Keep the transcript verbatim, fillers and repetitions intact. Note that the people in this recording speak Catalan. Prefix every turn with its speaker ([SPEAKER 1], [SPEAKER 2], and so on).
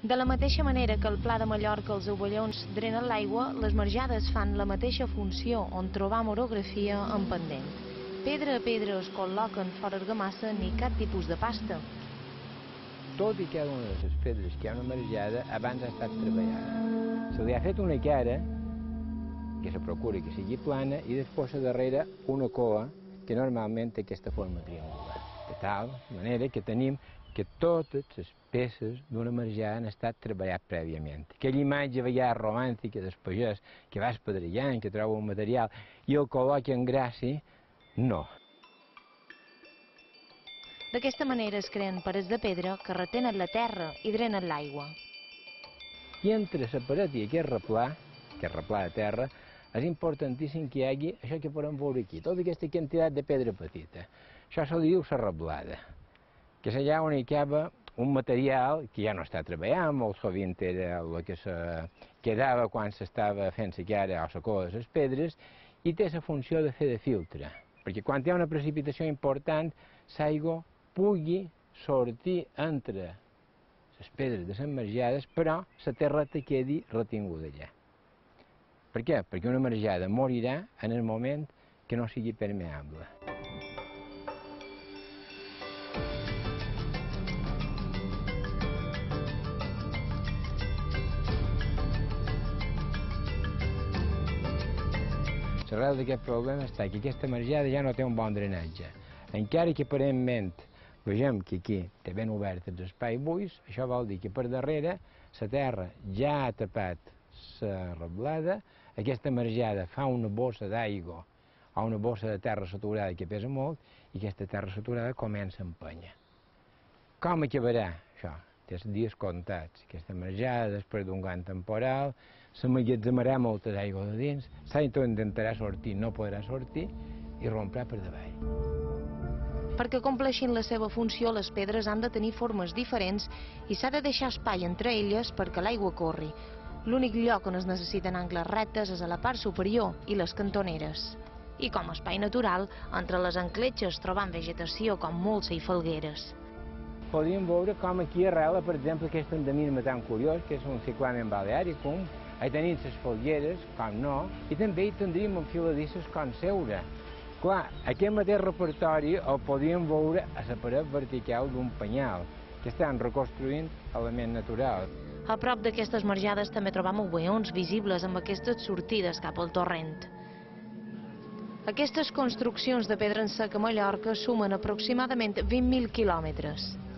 [SPEAKER 1] De la mateixa manera que al Pla de Mallorca els ovellons drenen l'aigua, les marjades fan la mateixa funció, on trobam orografia en pendent. Pedra a pedra es col·loquen fora argamassa ni cap tipus de pasta.
[SPEAKER 2] Tot i cada una de les pedres que hi ha una marjada abans ha estat treballada. Se li ha fet una cara, que se procura que sigui plana, i després a darrere una cua que normalment té aquesta forma triangular. De tal manera que tenim que totes les peces d'una marjada han estat treballades prèviament. Aquella imatge veia romàntica del pagès que va espedrillant, que troba un material i el col·loca en gràcia, no.
[SPEAKER 1] D'aquesta manera es creen parets de pedra que retenen la terra i drenen l'aigua.
[SPEAKER 2] I entre la paret i aquest replà, aquest replà de terra, és importantíssim que hi hagi això que podem veure aquí, tota aquesta quantitat de pedra petita. Això se li diu la reblada, que és allà on hi acaba un material que ja no està treballant, molt sovint era el que se quedava quan s'estava fent la cara o la cua de les pedres, i té la funció de fer de filtre, perquè quan hi ha una precipitació important, l'aigua pugui sortir entre les pedres de les marjades, però la terreta quedi retinguda allà. Per què? Perquè una marjada morirà en el moment que no sigui permeable. L'arrel d'aquest problema està que aquesta marjada ja no té un bon drenatge. Encara que aparentment vegem que aquí té ben obert els espais buits, això vol dir que per darrere la terra ja ha tapat la reblada, aquesta marjada fa una bossa d'aigua o una bossa de terra saturada que pesa molt i aquesta terra saturada comença a empènyer. Com acabarà això? Té els dies comptats. Aquesta marjada, després d'un gran temporal, s'emmagatzemarà moltes aigües de dins, l'aigua intentarà sortir, no podrà sortir i romprà per davall.
[SPEAKER 1] Perquè compleixin la seva funció, les pedres han de tenir formes diferents i s'ha de deixar espai entre elles perquè l'aigua corri. L'únic lloc on es necessiten angles rectes és a la part superior i les cantoneres. I com a espai natural, entre les encletxes trobam vegetació com molsa i falgueres.
[SPEAKER 2] Podríem veure com aquí arrela, per exemple, aquest endemisme tan curiós, que és un Cyclamen balearicum, hi tenim les falgueres, com no, i també hi tindríem enfiladisses com seure. Clar, aquest mateix repertori el podríem veure a la paret vertical d'un penyal, que estan reconstruint element natural.
[SPEAKER 1] A prop d'aquestes marjades també trobam ovellons visibles amb aquestes sortides cap al torrent. Aquestes construccions de pedra en sec a Mallorca sumen aproximadament vint mil quilòmetres.